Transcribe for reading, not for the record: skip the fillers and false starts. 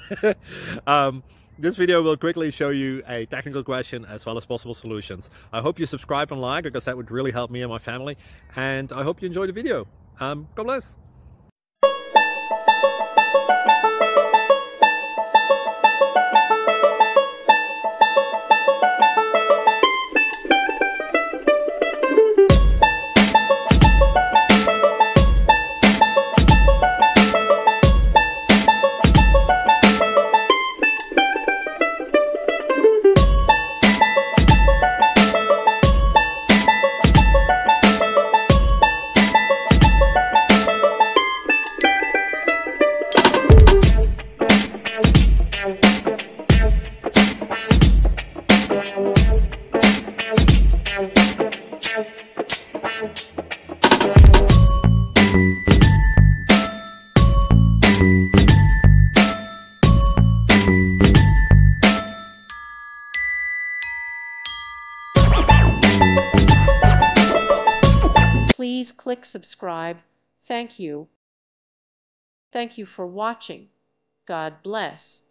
um, this video will quickly show you a technical question as well as possible solutions. I hope you subscribe and like, because that would really help me and my family. And I hope you enjoy the video. God bless. Please click subscribe. Thank you. Thank you for watching. God bless.